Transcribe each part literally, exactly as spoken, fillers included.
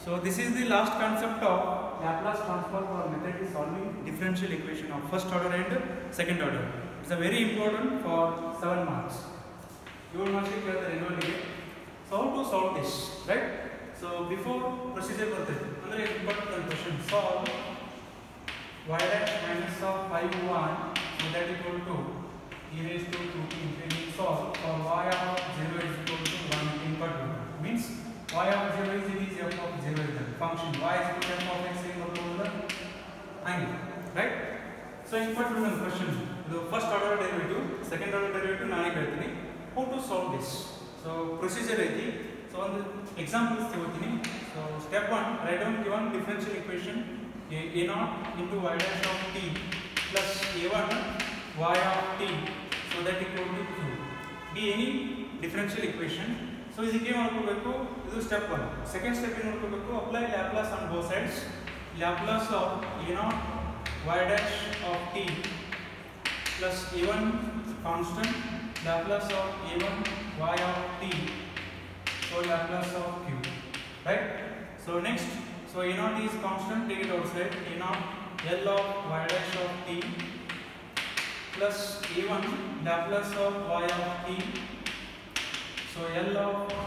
So this is the last concept of Laplace transform or method is solving differential equation of first order and second order. It's a very important for seven marks. You must be clear the annual. So how to solve this, right? So before procedure under important question, solve y dash minus of five one, so that is equal to e raised to two t infinity. Solve for y of zero is equal to one input means y of zero is it is f of zero is the function y is equal to f of x equal to the angle, right? So input one question, the first order derivative, second order derivative nani ಹೇಳ್ತೀನಿ. How to solve this? So procedure ಐತಿ. So on the examples ತಗೋತೀನಿ. So step one, write down given differential equation a, a naught into y dash of t plus a one y of t, so that equal to q. Be any differential equation. So ಇದಕ್ಕೆ ಏನು ಮಾಡ್ಕೋಬೇಕು, ಇದು step one. Second step ಏನು ಮಾಡ್ಕೋಬೇಕು, apply Laplace on both sides. Laplace of a naught y dash of t plus a one constant, Laplace of a one y of t, so Laplace of q, right? So next, so a naught is constant, take it outside. A naught L of y dash of t plus a one Laplace of y of t, so L of q.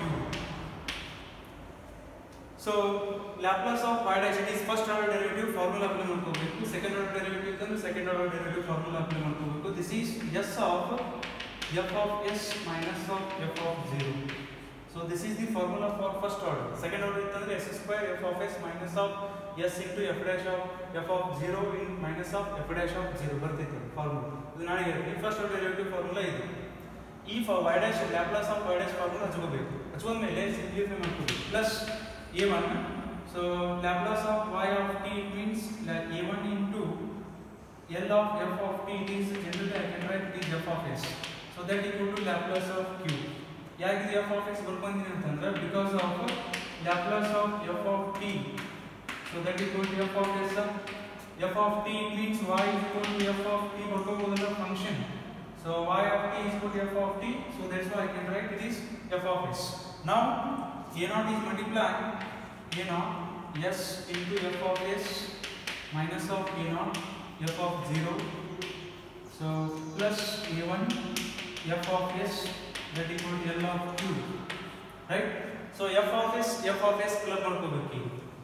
So Laplace of y dash, it is first order derivative formula apply ಮಾಡ್ಕೋಬೇಕು. Second order derivative ಅಂದ್ರೆ second order derivative formula apply ಮಾಡ್ಕೋಬೇಕು. This is s of f of s minus of f of zero. So this is the formula for first order. Second order is s square f of s minus of s into f dash of f of zero in minus of f dash of zero ಬರ್ತೈತೆ formula. ಇದು ನಾನು ಹೇಳ್ತೀನಿ first order derivative formula ಇದು. ಈ for y dash Laplace of y dash formula ಹಚ್ಕೋಬೇಕು. ಹಚ್ಕೊಂಡ ಮೇಲೆ simplify ಮಾಡ್ಕೋಬೇಕು plus a one. So Laplace of y of t means like a one into L of f of t, it is generally I can write it is f of s. So that equal to Laplace of q. ಯಾಕೆ f of x ಬರ್ಕೊಂತೀನಿ ಅಂತಂದ್ರೆ because of Laplace of f of t, so that equal to f of s. F of t means y is equal to f of t ಬರ್ಕೋಬೋದಲ್ಲ function. So y of t is equal to f of t, so that's why I can write it is f of s. Now a naught is multiplied a naught s into f of s minus of a naught f of zero, so plus a one f of s, that equal to L of q, right? So f of s f of s club ಮಾಡ್ಕೋಬೇಕು.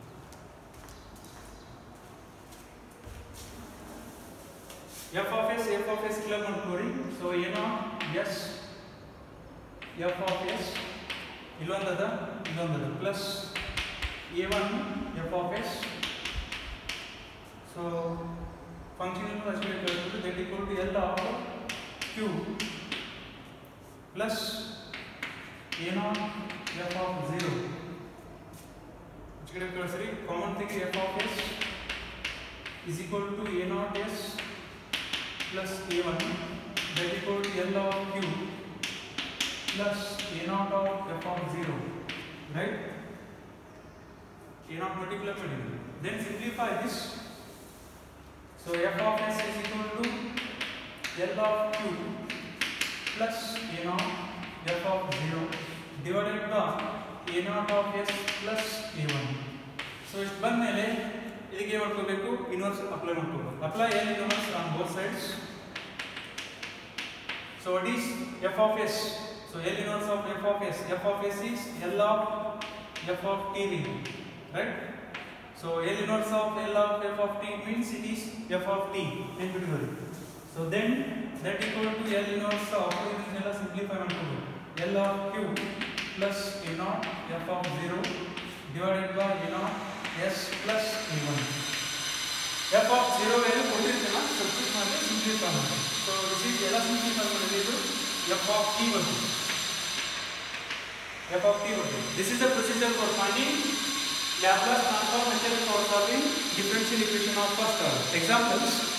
f of s f of s club ಮಾಡ್ಕೋರಿ. So a naught s f of s ಇಲ್ಲೊಂದದ ಇಲ್ಲೊಂದದ plus a one f of s, so function is actually that equal to L of q plus a naught f of zero, which can be sorry common thing f of s is equal to a naught s plus a one, that equal to L of q plus a naught of f of zero, right? A naught multiply by zero. Then simplify this. So f of s is equal to L of q plus a naught f of zero divided by a naught of s plus a one. So ಇಷ್ಟು ಬಂದ ಮೇಲೆ ಇದಕ್ಕೆ ಏನು ಮಾಡ್ಕೋಬೇಕು, inverse apply ಮಾಡ್ಕೋಬೇಕು. Apply L inverse on both sides. So what is f of s? So L inverse of f of s, f of s is L of f of t ring, right? So L inverse of L of f of t means it is f of t individually. So then that equal to L inverse of, ಇದನ್ನೆಲ್ಲ simplify ಮಾಡ್ಕೋಬೇಕು, L of q plus a naught f of zero divided by a naught s plus a one. f of zero value ಕೊಟ್ಟಿರ್ತೀನ substitute ಮಾಡಿ simplify ಮಾಡಿ. So this is ಎಲ್ಲ simplify ಮಾಡಿದ್ದು f of t ಬರ್ತದೆ, f of t ಬರ್ತದೆ. This is the procedure for finding Laplace transform method for solving differential equation of first order. Examples.